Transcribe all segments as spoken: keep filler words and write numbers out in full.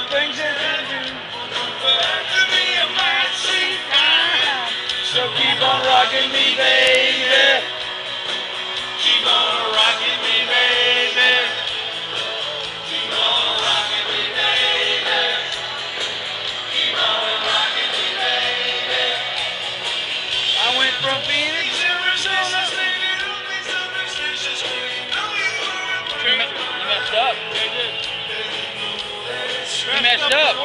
things that you do. To me, a might seem kind. So keep on rocking me, baby. Keep on rocking me, baby. Keep on rocking me, baby. Keep on rocking me, baby. I went from Phoenix, Arizona. You messed up. They did. You messed up.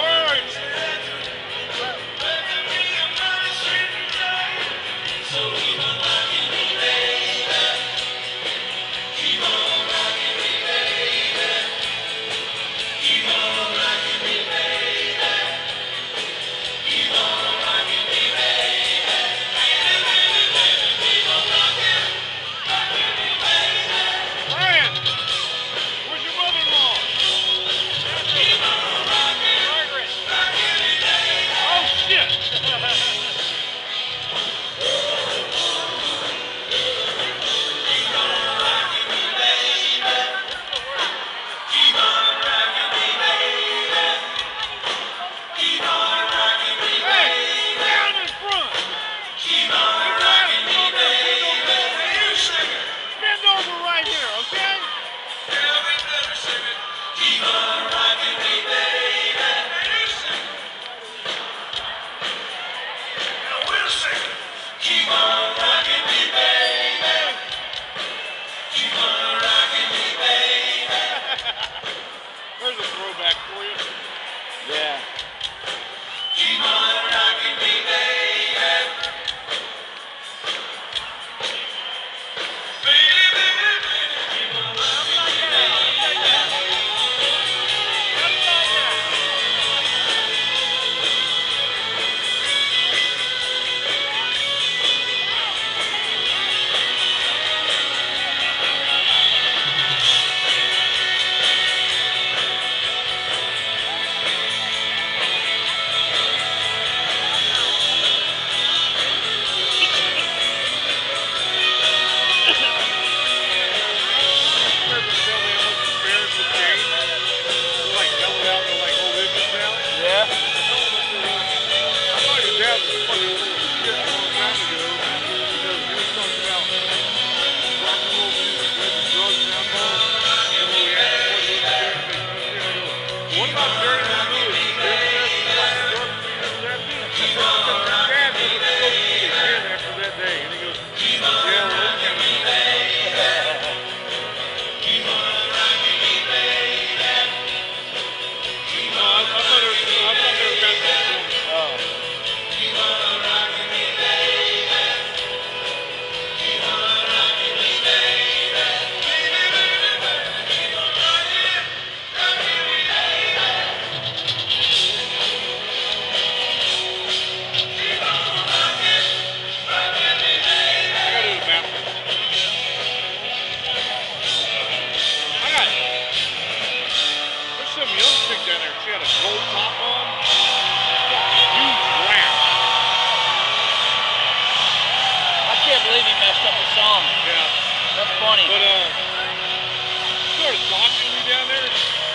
There's a throwback for you. Yeah. Keep on rocking me, baby. Baby, baby, baby. Keep on rocking me, baby. Down there, she had a gold top on, huge ramp. I can't believe he messed up the song. Yeah. That's funny. But uh, she started talking to me down there.